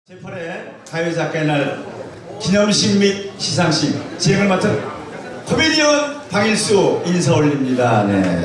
제8회 가요작가의 날 기념식 및 시상식 진행을 맡은 코미디언 방일수 인사 올립니다. 네.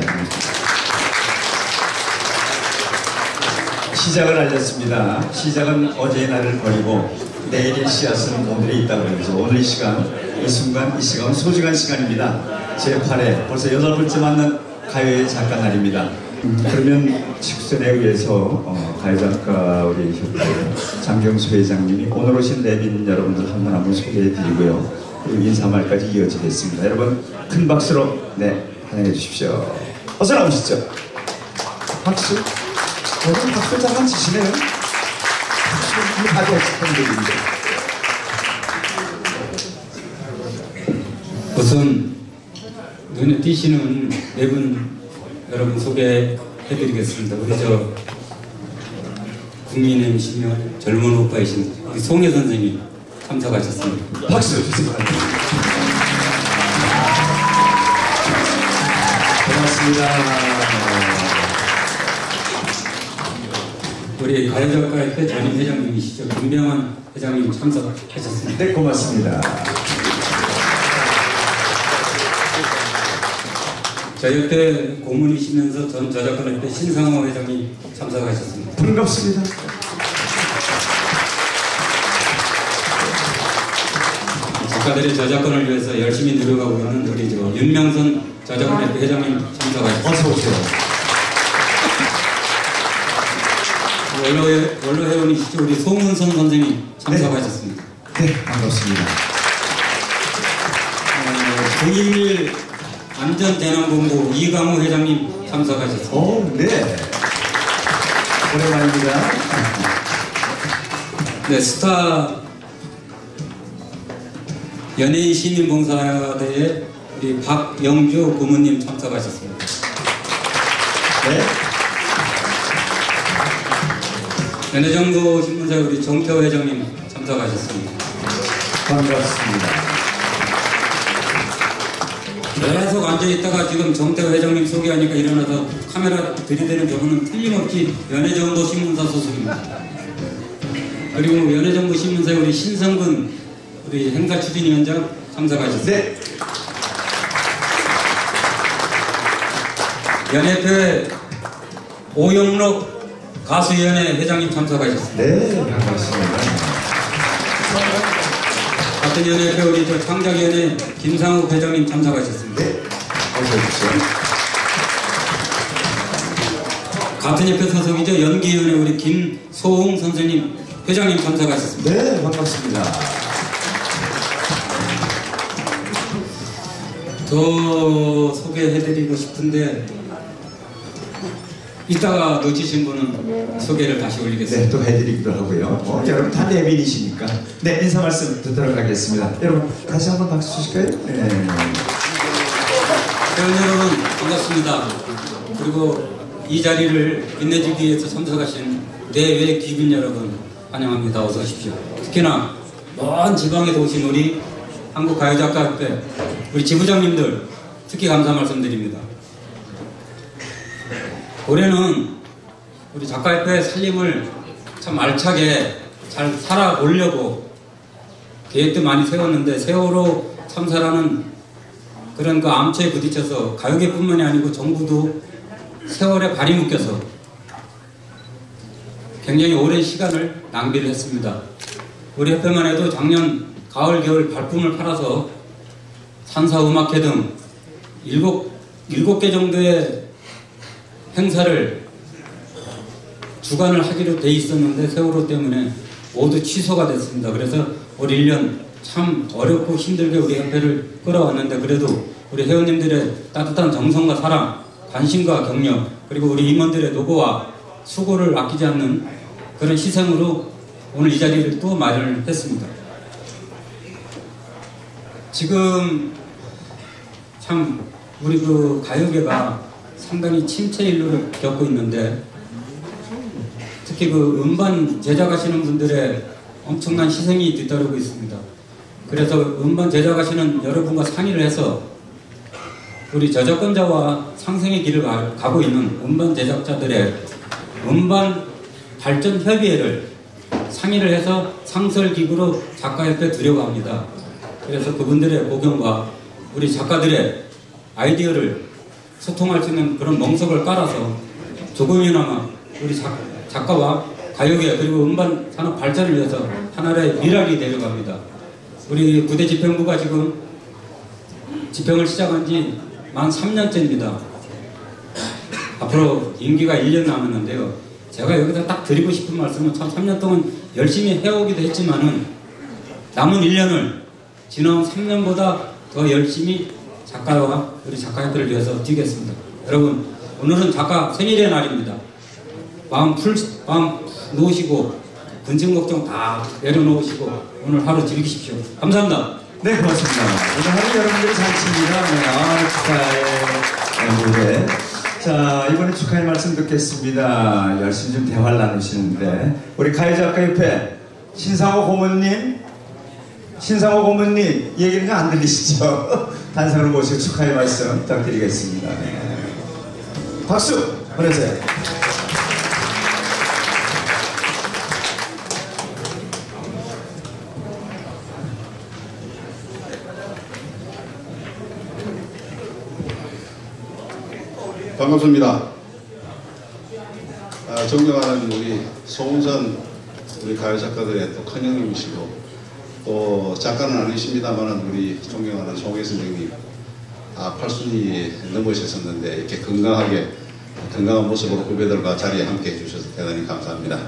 시작을 알렸습니다. 시작은 어제의 날을 버리고 내일의 씨앗은 오늘에 있다고 그러죠. 오늘 이 시간, 이 순간, 이 시간은 소중한 시간입니다. 제8회 벌써 8번째 맞는 가요의 작가 날입니다. 그러면 직선에 의해서 가요작가 우리 협회 장경수 회장님이 오늘 오신 내빈 여러분들 한 분 한 분 소개해드리고요. 그리고 인사말까지 이어지겠습니다. 여러분 큰 박수로 환영해 주십시오. 어서 나오시죠. 박수. 여러분 박수 잘만 치시네요. 박수 아주 expanded인데. 우선 눈에 띄시는 네 분 여러분 소개해드리겠습니다. 우리 국민의힘이시며 젊은 오빠이신 우리 송혜 선생님 참석하셨습니다. 박수 주세요. 고맙습니다. 우리 가요작가협회 전임 회장님이시죠. 김병환 회장님 참석하셨습니다. 네, 고맙습니다. 저희 협회 고문이시면서 전 저작권협회 신상호 회장님 참석하셨습니다. 반갑습니다. 작가들의 저작권을 위해서 열심히 노력하고 있는 우리 윤명선 저작권협회 회장님 참석하셨습니다. 어서 오세요. 원로 회원이시죠. 우리 송은선 선생님 참석하셨습니다. 네, 반갑습니다. 중1 안전재난본부 이강우 회장님 참석하셨습니다. 네. 오랜만입니다. 네, 스타 연예인 시민봉사대회 우리 박영주 고문님 참석하셨습니다. 네. 연예정보 신문사 우리 정태호 회장님 참석하셨습니다. 반갑습니다. 계속 앉아있다가 지금 정태호 회장님 소개하니까 일어나서 카메라 들이대는 경우는 틀림없이 연예정보 신문사 소속입니다. 그리고 연예정보 신문사의 우리 신성근 우리 행사 추진위원장 참석하셨습니다. 네. 연예회 오영록 가수위원회 회장님 참석하셨습니다. 네, 반갑습니다. 같은 연예회 우리 창작위원회 김상욱 회장님 참석하셨습니다. 네, 어서 오십시오. 같은 협회 소속이죠. 연기위원회 우리 김소홍 선생님 회장님 참석하셨습니다. 네, 반갑습니다. 더 소개해드리고 싶은데 이따가 놓치신 분은 소개를 다시 올리겠습니다. 네, 또 해드리기도 하고요. 여러분 다 내빈이시니까. 네, 인사 말씀 듣도록 하겠습니다. 여러분 다시 한번 박수 주실까요? 네. 회원 여러분 반갑습니다. 그리고 이 자리를 빛내주기 위해서 참석하신 내외 귀빈 여러분 환영합니다. 어서 오십시오. 특히나 먼 지방에서 오신 우리 한국가요작가협회 우리 지부장님들 특히 감사 말씀드립니다. 올해는 우리 작가협회 살림을 참 알차게 잘 살아보려고 계획도 많이 세웠는데 세월호 참사라는 그런 그 암초에 부딪혀서 가요계뿐만이 아니고 정부도 세월에 발이 묶여서 굉장히 오랜 시간을 낭비를 했습니다. 우리 협회만 해도 작년 가을 겨울 발품을 팔아서 산사음악회 등 7개 정도의 행사를 주관을 하기로 돼 있었는데 세월호 때문에 모두 취소가 됐습니다. 그래서 올 1년 참 어렵고 힘들게 우리 협회를 끌어왔는데 그래도 우리 회원님들의 따뜻한 정성과 사랑, 관심과 격려 그리고 우리 임원들의 노고와 수고를 아끼지 않는 그런 희생으로 오늘 이 자리를 또 마련을 했습니다. 지금 참 우리 그 가요계가 상당히 침체 일로를 겪고 있는데 특히 그 음반 제작하시는 분들의 엄청난 희생이 뒤따르고 있습니다. 그래서 음반 제작하시는 여러분과 상의를 해서 우리 저작권자와 상생의 길을 가고 있는 음반 제작자들의 음반 발전 협의회를 상의를 해서 상설기구로 작가협회 두려고 합니다. 그래서 그분들의 고견과 우리 작가들의 아이디어를 소통할 수 있는 그런 멍석을 깔아서 조금이나마 우리 작가와 가요계 그리고 음반 산업 발전을 위해서 하나의 미랄이 되려갑니다. 우리 부대 집행부가 지금 집행을 시작한 지 만 3년째입니다. 앞으로 임기가 1년 남았는데요. 제가 여기서 딱 드리고 싶은 말씀은 참 3년 동안 열심히 해오기도 했지만은 남은 1년을 지난 3년보다 더 열심히 작가와 우리 작가님들을 위해서 뛰겠습니다. 여러분, 오늘은 작가 생일의 날입니다. 마음 놓으시고 근심 걱정 다 내려놓으시고 오늘 하루 즐기십시오. 감사합니다. 네, 고맙습니다. 오늘 하루 여러분들이 잔치입니다. 네, 축하의 무대. 자, 이번에 축하의 말씀 듣겠습니다. 열심히 좀 대화를 나누시는데 우리 가요작가협회 신상호 고문님 얘기는 안 들리시죠? 단상으로 모시고 축하의 말씀 부탁드리겠습니다. 네. 박수 보내세요. 반갑습니다. 존경하는 우리 송은선 우리 가요작가들의 또 큰형님이시고 또 작가는 아니십니다만 우리 존경하는 송혜 선생님 8순이 넘으셨었는데 이렇게 건강한 모습으로 후배들과 자리에 함께 해주셔서 대단히 감사합니다.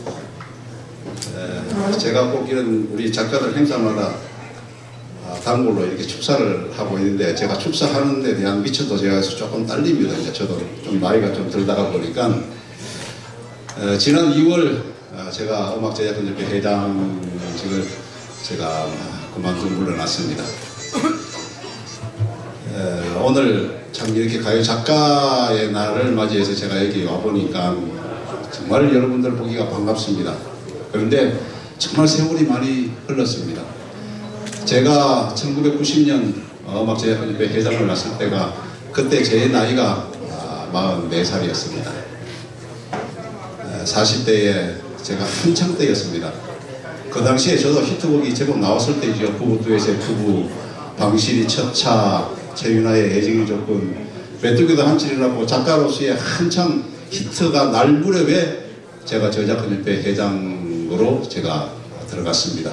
제가 꼭 이런 우리 작가들 행사마다 단골로 이렇게 축사를 하고 있는데 제가 축사하는 데 대한 미천도 제가 조금 딸립니다. 이제 저도 좀 나이가 좀 들다가 보니까 지난 2월 제가 음악제작협회 회장직을 제가 그만둔 물러났습니다. 오늘 참 이렇게 가요 작가의 날을 맞이해서 제가 여기 와보니까 정말 여러분들 보기가 반갑습니다. 그런데 정말 세월이 많이 흘렀습니다. 제가 1990년 음악제작협회 회장을 났을 때가 그때 제 나이가 44살이었습니다. 40대에 제가 한창 때였습니다. 그 당시에 저도 히트곡이 제법 나왔을 때죠. 부부두에서의 부부, 방실이 첫차, 최윤아의 애정의 조건, 메뚜기도 한칠이라고 작가로서의 한창 히트가 날 무렵에 제가 저작권협회 회장으로 제가 들어갔습니다.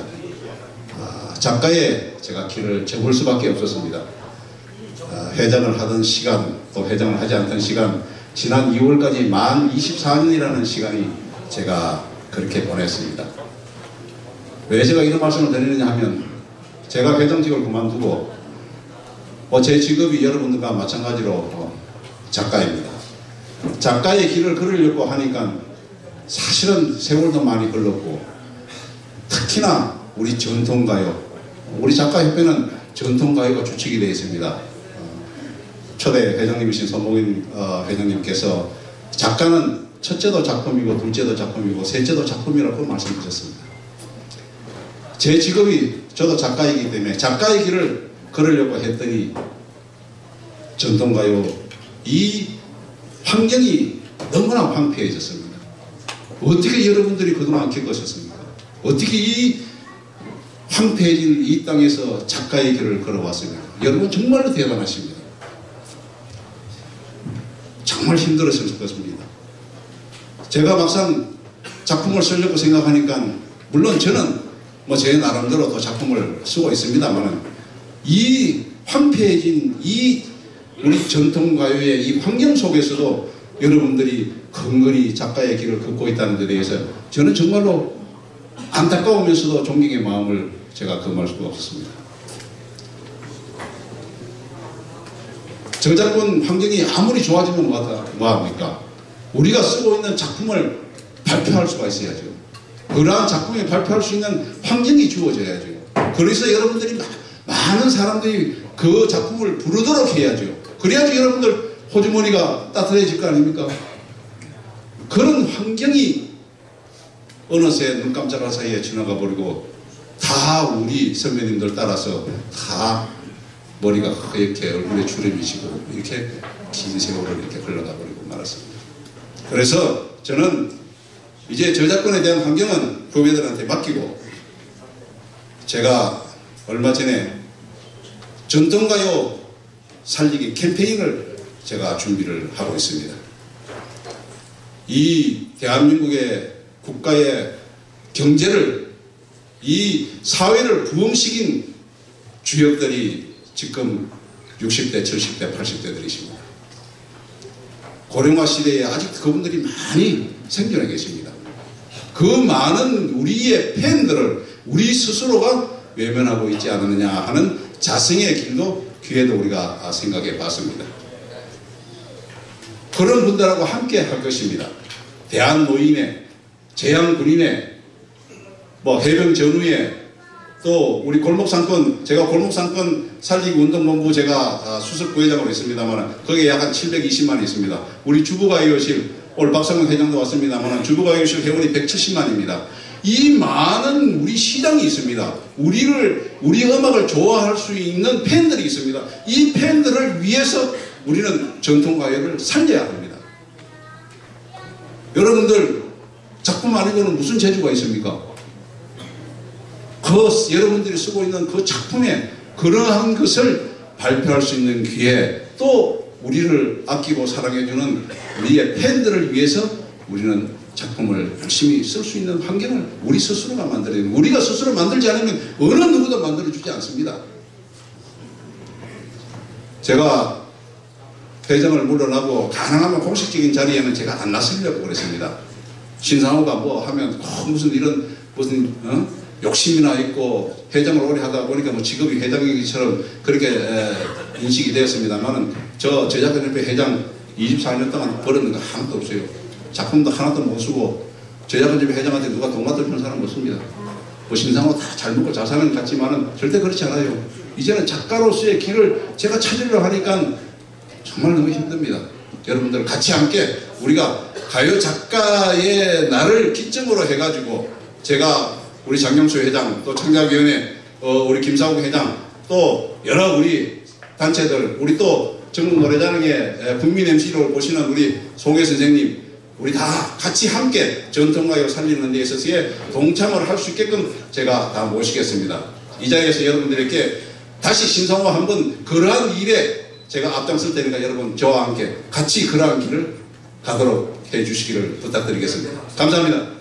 작가의 제가 길을 접을 수밖에 없었습니다. 회장을 하던 시간 또 회장을 하지 않던 시간 지난 2월까지 만 24년이라는 시간이 제가 그렇게 보냈습니다. 왜 제가 이런 말씀을 드리느냐 하면 제가 회장직을 그만두고 제 직업이 여러분들과 마찬가지로 작가입니다. 작가의 길을 걸으려고 하니까 사실은 세월도 많이 흘렀고 특히나 우리 전통가요 우리 작가협회는 전통가요가 주축이 되어 있습니다. 초대 회장님이신 손봉인 회장님께서 작가는 첫째도 작품이고 둘째도 작품이고 셋째도 작품이라고 말씀하셨습니다. 제 직업이 저도 작가이기 때문에 작가의 길을 걸으려고 했더니 전통가요 이 환경이 너무나 황폐해졌습니다. 어떻게 여러분들이 그동안 겪으셨습니까? 어떻게 이 황폐해진 이 땅에서 작가의 길을 걸어왔습니다. 여러분 정말로 대단하십니다. 정말 힘들었을 것입니다. 제가 막상 작품을 쓰려고 생각하니까 물론 저는 제 나름대로 또 작품을 쓰고 있습니다만 이 황폐해진 이 우리 전통가요의 이 환경 속에서도 여러분들이 근근히 작가의 길을 걷고 있다는 데 대해서 저는 정말로 안타까우면서도 존경의 마음을 제가 금할 수가 없습니다. 저작권 환경이 아무리 좋아지면 뭐합니까? 우리가 쓰고 있는 작품을 발표할 수가 있어야죠. 그러한 작품을 발표할 수 있는 환경이 주어져야죠. 그래서 여러분들이 많은 사람들이 그 작품을 부르도록 해야죠. 그래야지 여러분들 호주머니가 따뜻해질 거 아닙니까? 그런 환경이 어느새 눈 깜짝할 사이에 지나가 버리고 다 우리 선배님들 따라서 다 머리가 이렇게 얼굴에 주름이 지고 이렇게 긴 세월을 이렇게 흘러가 버리고 말았습니다. 그래서 저는 이제 저작권에 대한 환경은 후배들한테 맡기고 제가 얼마 전에 전통가요 살리기 캠페인을 제가 준비를 하고 있습니다. 이 대한민국의 국가의 경제를 이 사회를 부흥시킨 주역들이 지금 60대, 70대, 80대들이십니다. 고령화 시대에 아직 그분들이 많이 생존해 계십니다. 그 많은 우리의 팬들을 우리 스스로가 외면하고 있지 않느냐 하는 자성의 길도 기회도 우리가 생각해 봤습니다. 그런 분들하고 함께 할 것입니다. 대한노인회, 재향군인회, 해병 전후회, 또 우리 골목상권, 제가 골목상권 살리기 운동본부 제가 수석 부회장으로 있습니다만 거기에 약 한 720만이 있습니다. 우리 주부가요실, 오늘 박성근 회장도 왔습니다만 주부가요실 회원이 170만입니다. 이 많은 우리 시장이 있습니다. 우리 음악을 좋아할 수 있는 팬들이 있습니다. 이 팬들을 위해서 우리는 전통가요를 살려야 합니다. 여러분들 작품 아니고는 무슨 재주가 있습니까? 여러분들이 쓰고 있는 그 작품에 그러한 것을 발표할 수 있는 기회, 또 우리를 아끼고 사랑해주는 우리의 팬들을 위해서 우리는 작품을 열심히 쓸 수 있는 환경을 우리 스스로가 만들어야 됩니다. 우리가 스스로 만들지 않으면 어느 누구도 만들어주지 않습니다. 제가 회장을 물러나고 가능하면 공식적인 자리에는 제가 안 나서려고 그랬습니다. 신상호가 하면 무슨 이런 욕심이나 있고 회장을 오래 하다 보니까 직업이 회장이기처럼 그렇게 인식이 되었습니다만은 저 저작권협회 회장 24년 동안 벌었는 거 하나도 없어요. 작품도 하나도 못 쓰고 저작권협회 회장한테 누가 돈 갖다 주는 사람 없습니다. 신상호 다 잘 먹고 잘 사는 것 같지만은 절대 그렇지 않아요. 이제는 작가로서의 길을 제가 찾으려고 하니까 정말 너무 힘듭니다. 여러분들 같이 함께 우리가 가요 작가의 날을 기점으로 해가지고 제가 우리 장경수 회장, 또 창작위원회, 우리 김사국 회장, 또 여러 우리 단체들, 우리 또 전국 노래자랑의 국민 MC로 보시는 우리 송혜 선생님, 우리 다 같이 함께 전통가요 살리는 데 있어서의 동참을 할 수 있게끔 제가 다 모시겠습니다. 이 자리에서 여러분들에게 다시 신상호 한번 그러한 일에 제가 앞장설 테니까 여러분 저와 함께 같이 그러한 길을 가도록 해 주시기를 부탁드리겠습니다. 감사합니다.